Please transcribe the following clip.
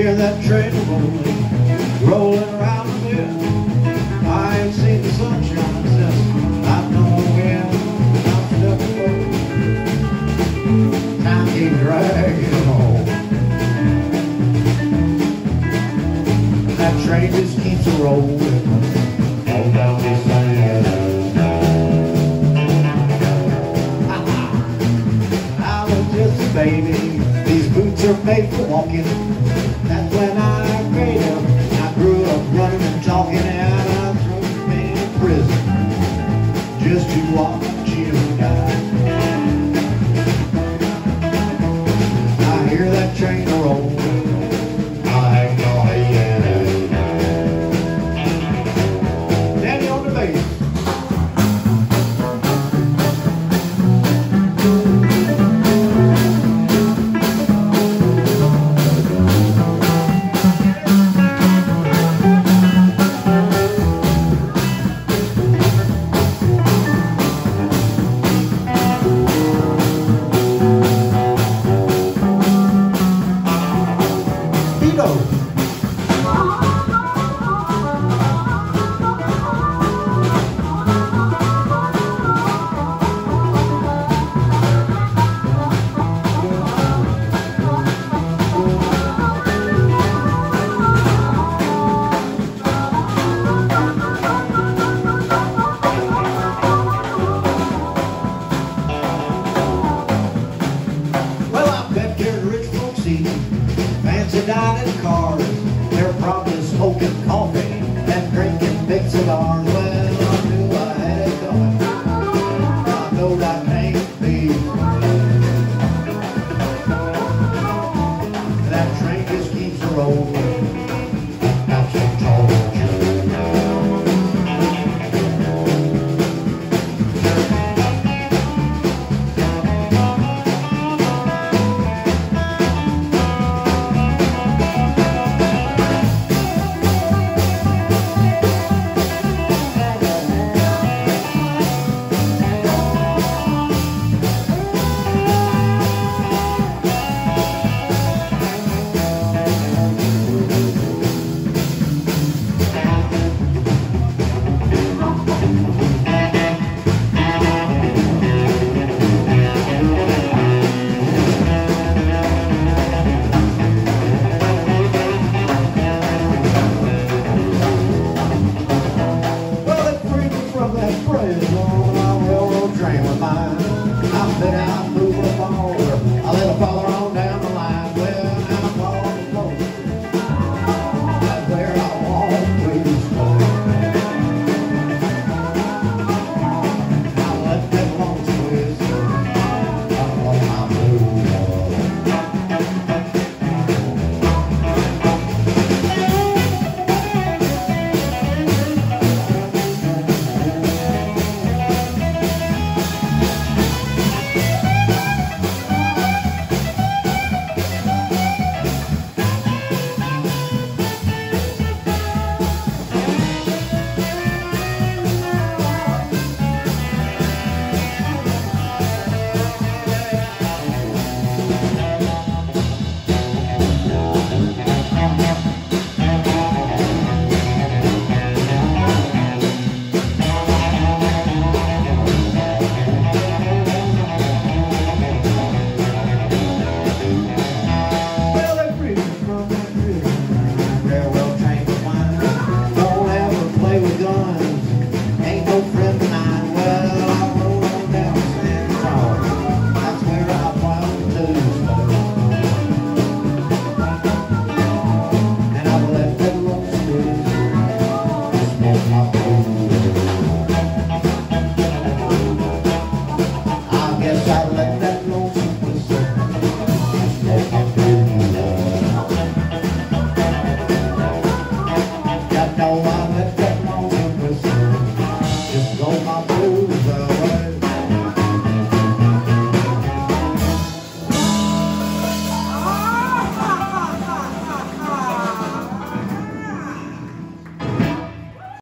hear that train rolling around the bend. I ain't seen the sunshine since I've known when. I'm stuck in time keeps dragging on. That train just keeps rolling all down this lane. I was just a baby. These boots are made for walking. That's when I made them. I grew up running and talking, and I threw me in prison just to watch you die. I hear that train roll. I ain't gonna get it. Danny on the bass. Speedo. Well, I bet there's rich folks eating fancy dining cars. They're probably smoking coffee and drinking big cigars. Well, I knew I had it coming. I know that can't be.